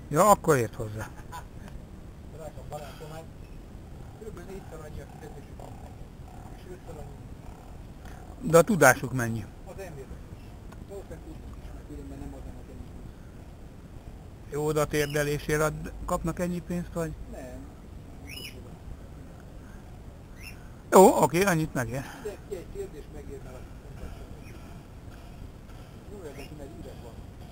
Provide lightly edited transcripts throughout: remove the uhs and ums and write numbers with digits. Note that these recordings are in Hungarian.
Ja, akkor ért hozzá. Drága barátom, hát kb. 4-szer annyi a fizetésük, és 5-szer annyi De a tudásuk mennyi? az elmérdeklés. Valószínűleg tudnak is, mert különben nem adnának ennyi pénzt. Jó odatérdelésért kapnak ennyi pénzt, vagy? Nem, biztosan. Jó, oké, annyit megér. Ki egy kérdés megérne a koncepciót. Jó érdekű, mert üres van.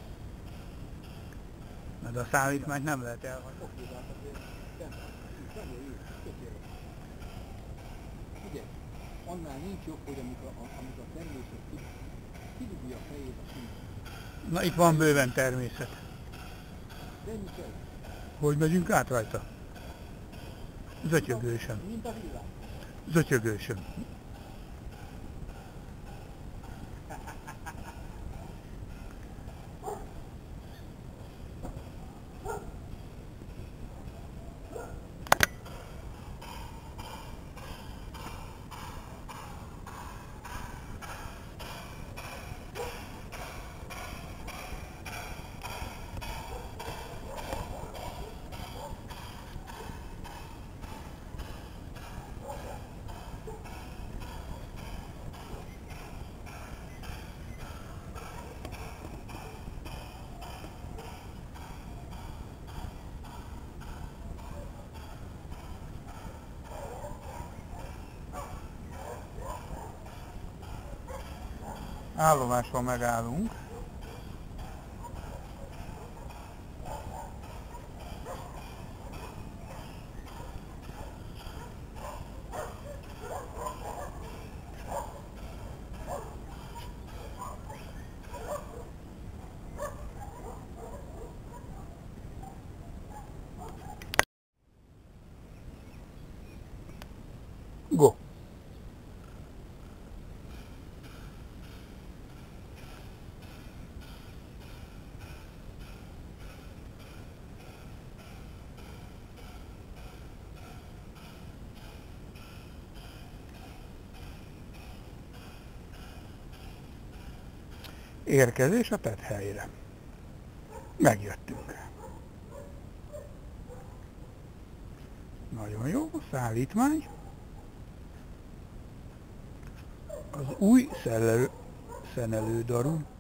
De a szállítmányt nem lehet elhagyni. Oké, de hát azért bent van. Nagyon tökéletes. Figyelj, annál nincs jobb, hogy amikor a természet kidugja a fejét a sínben. Na itt van bőven természet. De ennyi kell. Hogy megyünk át rajta? Zötyögősen. Mint a villám. Zötyögősen. Állomáson megállunk. Go! Érkezés a tett helyére. Megjöttünk. Nagyon jó, szállítmány. Az új szenelődaru